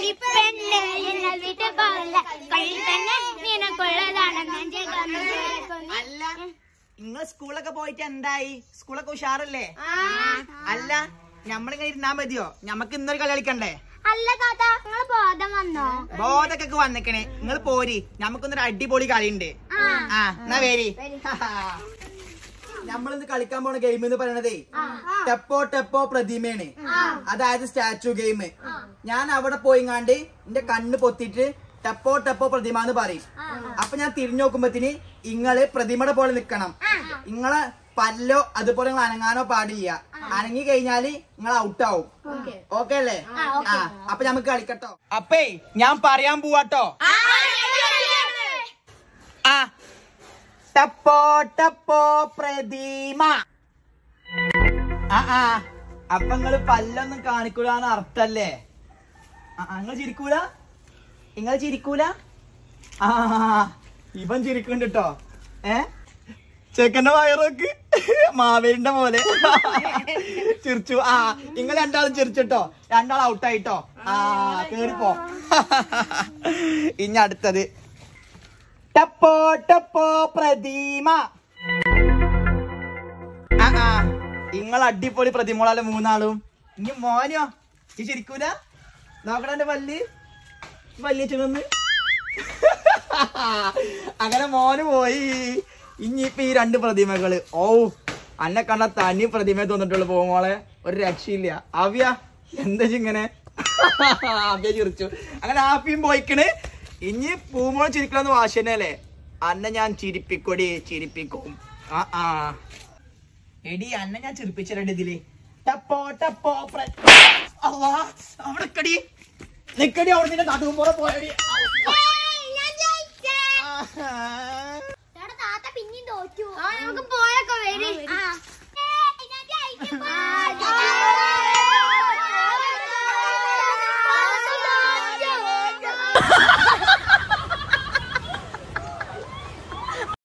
കളിപ്പെണ്ണെ വീട്ടിൽ പോകില്ല കളിപ്പെണ്ണെ നിനക്കുള്ളതാണെന്ന് അല്ല നിങ്ങൾ സ്കൂളൊക്കെ പോയിട്ട് എന്തായി? സ്കൂളൊക്കെ ഉഷാറല്ലേ? അല്ല ഞമ്മളിങ്ങനെ ഇരുന്നാ മതിയോ? ഞമ്മക്ക് ഇന്നൊരു കളി കളിക്കണ്ടേ? അല്ല താത്ത നിങ്ങള് ബോധം വന്നോ? ബോധക്കൊക്കെ വന്നിക്കണേ. നിങ്ങൾ പോരി, നമുക്കൊന്നൊരു അടിപൊളി കളിയുണ്ട്. എന്നാ വേരി. നമ്മളിന്ന് കളിക്കാൻ പോണ ഗെയിം എന്ന് പറയണതേ ടെപ്പോ ടെപ്പോ പ്രതിമയാണ്. അതായത് സ്റ്റാച്ചു ഗെയിം. ഞാൻ അവിടെ പോയിങ്ങാണ്ട് എന്റെ കണ്ണ് പൊത്തിട്ട് ടെപ്പോ ടെപ്പോ പ്രതിമ എന്ന് പറയും. അപ്പൊ ഞാൻ തിരിഞ്ഞു നോക്കുമ്പത്തിന് ഇങ്ങള് പ്രതിമയുടെ പോലെ നിക്കണം. ഇങ്ങളെ പല്ലോ അതുപോലെ നിങ്ങൾ അനങ്ങാനോ പാടില്ല. അനങ്ങി കഴിഞ്ഞാല് നിങ്ങൾ ഔട്ടാവും. ഓക്കെ അല്ലേ? അപ്പൊ നമുക്ക് കളിക്കട്ടോ. അപ്പേ ഞാൻ പറയാൻ പോവാട്ടോ. ടപ്പോ ടപ്പോ പ്രതിമ. അപ്പൊ നിങ്ങള് പല്ലൊന്നും കാണിക്കൂലെന്ന് അർത്ഥല്ലേ? നിങ്ങൾ ചിരിക്കൂല? നിങ്ങൾ ചിരിക്കൂല? ഇവൻ ചിരിക്കുന്നുണ്ട് കേട്ടോ. ചെക്കന്റെ വയറൊക്കെ മാവേലിന്റെ പോലെ ചിരിച്ചു. നിങ്ങൾ രണ്ടാളും ചിരിച്ചിട്ടോ. രണ്ടാളും ഔട്ടായിട്ടോ. കേറിപ്പോ. ഇനി അടുത്തത് ടപ്പോ ടപ്പോ പ്രതിമ. നിങ്ങൾ അടിപൊളി പ്രതിമോളല്ലേ മൂന്നാളും. ഇനി മോനോ ഈ ചിരിക്കൂല? നോക്കണ എന്റെ പല്ല് വലിയ ചുവന്ന്. അങ്ങനെ മോന് പോയി. ഇനിയിപ്പൊ ഈ രണ്ട് പ്രതിമകള് അന്നെ കണ്ട തനി പ്രതിമ തോന്നിട്ടുള്ളു പോകുമോളെ. ഒരു രക്ഷയില്ല. ആവ്യ എന്താ ഇങ്ങനെ? ആവ്യ ചിരിച്ചു. അങ്ങനെ ആപ്പിയും പോയിക്കണ്. ഇനി പൂമോൾ ചിരിക്കണമെന്ന് വാശി തന്നെയല്ലേ? അന്നെ ഞാൻ ചിരിപ്പിക്കൊടി, ചിരിപ്പിക്കും. എടി അന്നെ ഞാൻ ചിരിപ്പിച്ചിട്ടുണ്ട് ഇതില്. ടപ്പോ ടപ്പോ അവിടെ നിക്കടി. അവിടെ നിന്റെ നടുവുമ്പോടെ പോയടി. പിന്നെയും തോറ്റു. നമുക്ക് പോയൊക്കെ വരും.